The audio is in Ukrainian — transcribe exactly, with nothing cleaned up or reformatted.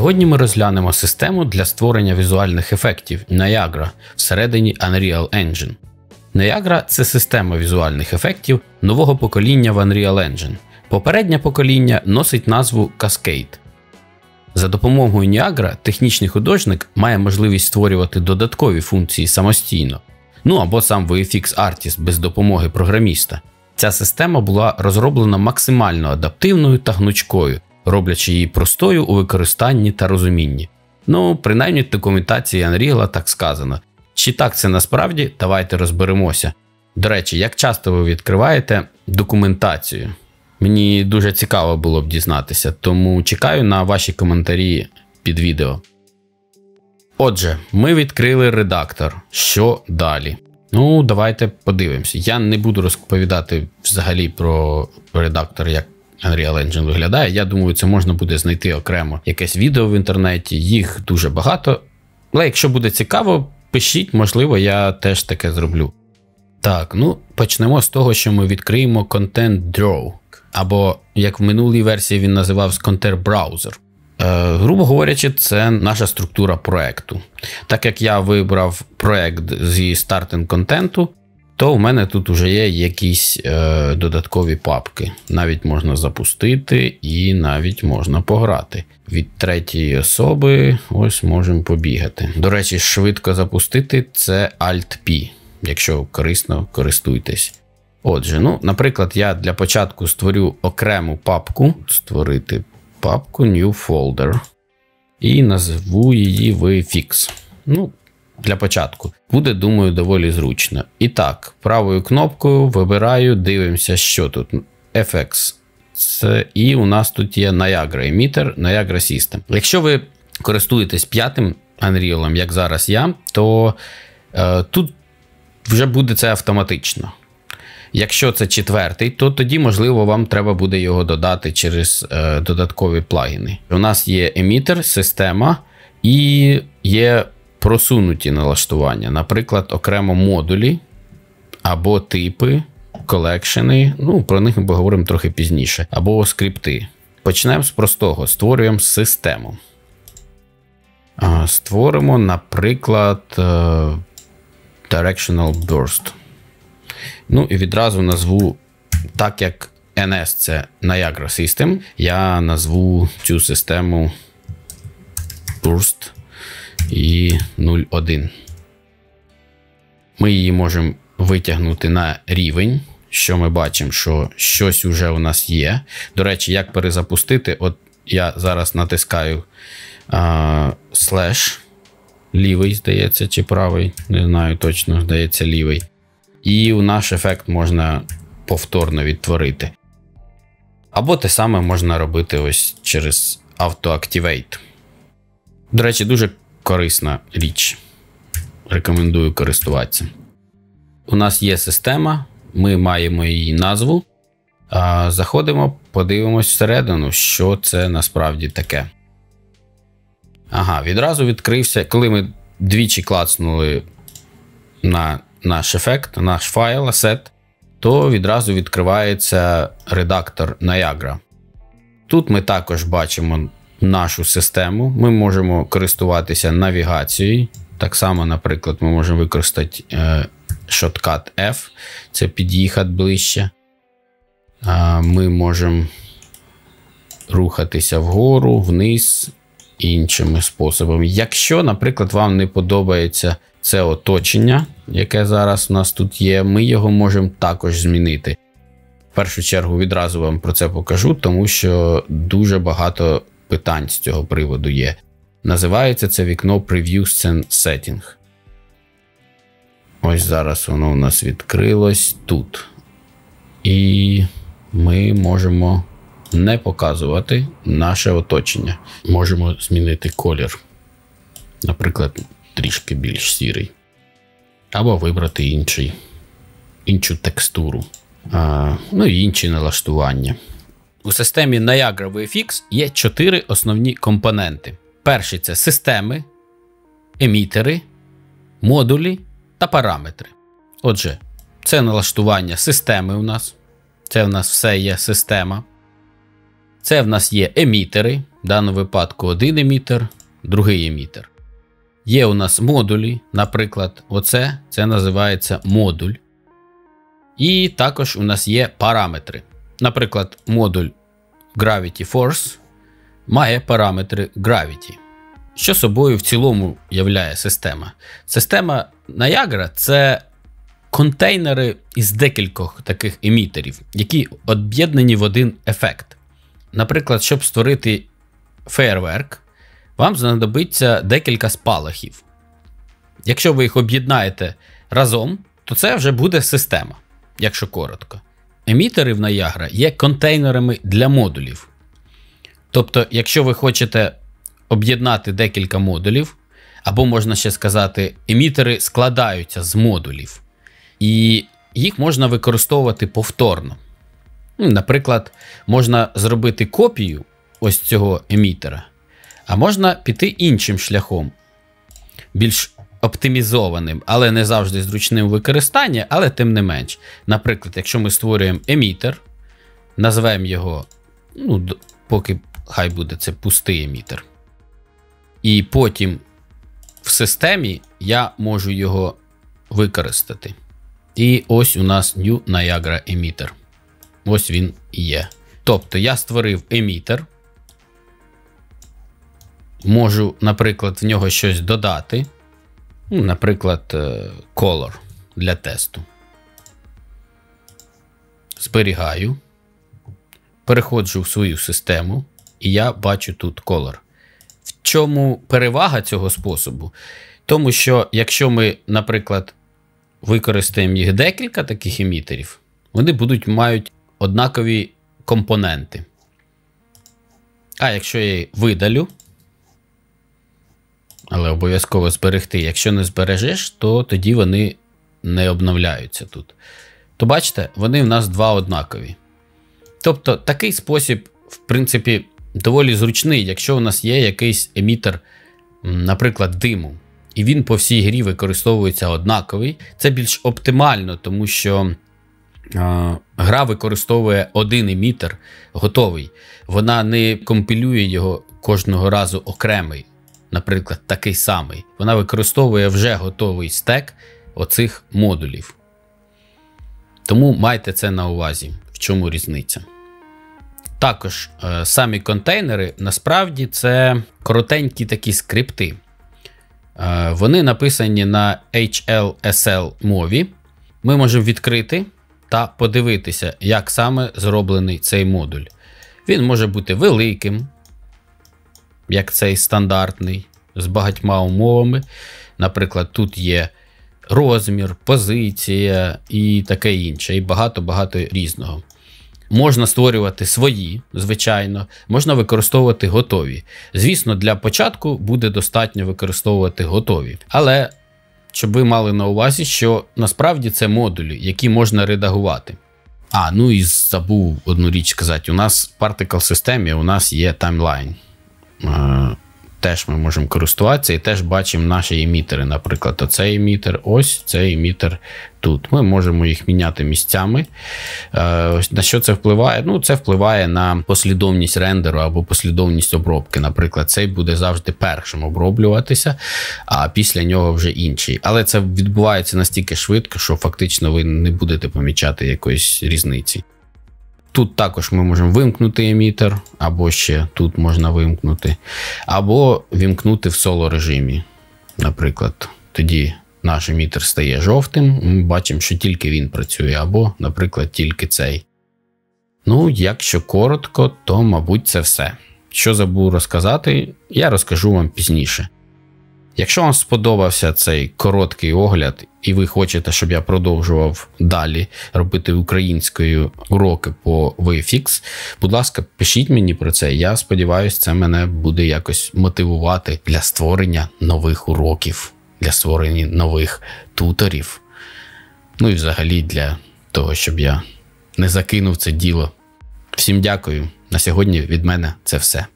Сьогодні ми розглянемо систему для створення візуальних ефектів Niagara всередині Unreal Engine. Niagara – це система візуальних ефектів нового покоління в Unreal Engine. Попереднє покоління носить назву Cascade. За допомогою Niagara технічний художник має можливість створювати додаткові функції самостійно, ну або сам ві еф ікс-артіст без допомоги програміста. Ця система була розроблена максимально адаптивною та гнучкою, роблячи її простою у використанні та розумінні. Ну, принаймні в документації Unreal так сказано. Чи так це насправді? Давайте розберемося. До речі, як часто ви відкриваєте документацію? Мені дуже цікаво було б дізнатися, тому чекаю на ваші коментарі під відео. Отже, ми відкрили редактор. Що далі? Ну, давайте подивимося. Я не буду розповідати взагалі про редактор, як Unreal Engine виглядає. Я думаю, це можна буде знайти окремо якесь відео в інтернеті. Їх дуже багато. Але якщо буде цікаво, пишіть, можливо, я теж таке зроблю. Так, ну, почнемо з того, що ми відкриємо Content Draw. Або, як в минулій версії він називався Content Browser. Е, грубо говорячи, це наша структура проекту. Так як я вибрав проект зі стартинг контенту, то в мене тут вже є якісь е, додаткові папки. Навіть можна запустити і навіть можна пограти. Від третьої особи ось можемо побігати. До речі, швидко запустити – це Alt-P. Якщо корисно, користуйтесь. Отже, ну, наприклад, я для початку створю окрему папку. Створити папку New Folder. І назву її ві еф ікс. Ну, для початку. Буде, думаю, доволі зручно. І так, правою кнопкою вибираю, дивимося, що тут. еф ікс. Це, і у нас тут є Niagara Emitter, Niagara System. Якщо ви користуєтесь п'ятим Unreal, як зараз я, то е, тут вже буде це автоматично. Якщо це четвертий, то тоді, можливо, вам треба буде його додати через е, додаткові плагіни. У нас є емітер, система і є просунуті налаштування. Наприклад, окремо модулі або типи, колекшени. Ну, про них ми поговоримо трохи пізніше. Або скрипти. Почнемо з простого. Створюємо систему. Створимо, наприклад, Directional Burst. Ну і відразу назву, так як ен ес це Niagara System, я назву цю систему Burst і нуль один. Ми її можемо витягнути на рівень, що ми бачимо, що щось вже у нас є. До речі, як перезапустити, от я зараз натискаю а, слеш, лівий, здається, чи правий, не знаю точно, здається, лівий. І наш ефект можна повторно відтворити. Або те саме можна робити ось через Auto-Activate. До речі, дуже корисна річ. Рекомендую користуватися. У нас є система, ми маємо її назву. А заходимо, подивимось всередину, що це насправді таке. Ага, відразу відкрився, коли ми двічі клацнули на наш ефект, наш файл, асет, то відразу відкривається редактор Niagara. Тут ми також бачимо нашу систему. Ми можемо користуватися навігацією. Так само, наприклад, ми можемо використати е, шорткат F, це під'їхати ближче. Е, ми можемо рухатися вгору, вниз, іншими способами. Якщо, наприклад, вам не подобається це оточення, яке зараз у нас тут є, ми його можемо також змінити. В першу чергу відразу вам про це покажу, тому що дуже багато питань з цього приводу є. Називається це вікно Preview Scene Setting. Ось зараз воно у нас відкрилось тут. І ми можемо не показувати наше оточення. Можемо змінити колір. Наприклад, трішки більш сірий. Або вибрати інший, іншу текстуру. А, ну і інші налаштування. У системі Niagara ві еф ікс є чотири основні компоненти. Перший – це системи, емітери, модулі та параметри. Отже, це налаштування системи у нас. Це у нас все є система. Це в нас є емітери, в даному випадку один емітер, другий емітер. Є у нас модулі, наприклад, оце, це називається модуль. І також у нас є параметри. Наприклад, модуль Gravity Force має параметри Gravity. Що собою в цілому являє система? Система Niagara – це контейнери із декількох таких емітерів, які об'єднані в один ефект. Наприклад, щоб створити феєрверк, вам знадобиться декілька спалахів. Якщо ви їх об'єднаєте разом, то це вже буде система, якщо коротко. Емітери в Niagara є контейнерами для модулів. Тобто, якщо ви хочете об'єднати декілька модулів, або можна ще сказати, емітери складаються з модулів, і їх можна використовувати повторно. Наприклад, можна зробити копію ось цього емітера, а можна піти іншим шляхом, більш оптимізованим, але не завжди зручним використання, але тим не менш. Наприклад, якщо ми створюємо емітер, назвемо його, ну, поки хай буде це пустий емітер, і потім в системі я можу його використати. І ось у нас New Niagara Emitter. Ось він і є. Тобто я створив емітер, можу, наприклад, в нього щось додати, наприклад, color для тесту. Зберігаю, переходжу в свою систему, і я бачу тут color. В чому перевага цього способу? Тому що, якщо ми, наприклад, використаємо їх декілька таких емітерів, вони будуть мають однакові компоненти. А якщо я їх видалю, але обов'язково зберегти, якщо не збережеш, то тоді вони не обновляються тут. То бачите, вони в нас два однакові. Тобто такий спосіб, в принципі, доволі зручний, якщо у нас є якийсь емітер, наприклад, диму, і він по всій грі використовується однаковий. Це більш оптимально, тому що е, гра використовує один емітер готовий. Вона не компілює його кожного разу окремий, наприклад, такий самий. Вона використовує вже готовий стек оцих модулів. Тому майте це на увазі, в чому різниця. Також е, самі контейнери, насправді, це коротенькі такі скрипти. Е, вони написані на ейч ел ес ел мові. Ми можемо відкрити та подивитися, як саме зроблений цей модуль. Він може бути великим, як цей стандартний, з багатьма умовами. Наприклад, тут є розмір, позиція і таке інше, і багато-багато різного. Можна створювати свої, звичайно, можна використовувати готові. Звісно, для початку буде достатньо використовувати готові. Але, щоб ви мали на увазі, що насправді це модулі, які можна редагувати. А, ну і забув одну річ сказати. У нас в Particle системі у нас є таймлайн. Теж ми можемо користуватися і теж бачимо наші емітери. Наприклад, оцей емітер, ось цей емітер тут. Ми можемо їх міняти місцями. На що це впливає? Ну, це впливає на послідовність рендеру або послідовність обробки. Наприклад, цей буде завжди першим оброблюватися, а після нього вже інший. Але це відбувається настільки швидко, що фактично ви не будете помічати якоїсь різниці. Тут також ми можемо вимкнути емітер, або ще тут можна вимкнути, або вімкнути в соло режимі. Наприклад, тоді наш емітер стає жовтим, ми бачимо, що тільки він працює, або, наприклад, тільки цей. Ну, якщо коротко, то, мабуть, це все. Що забув розказати, я розкажу вам пізніше. Якщо вам сподобався цей короткий огляд, і ви хочете, щоб я продовжував далі робити українською уроки по ви еф ікс, будь ласка, пишіть мені про це. Я сподіваюся, це мене буде якось мотивувати для створення нових уроків, для створення нових туторів. Ну і взагалі для того, щоб я не закинув це діло. Всім дякую. На сьогодні від мене це все.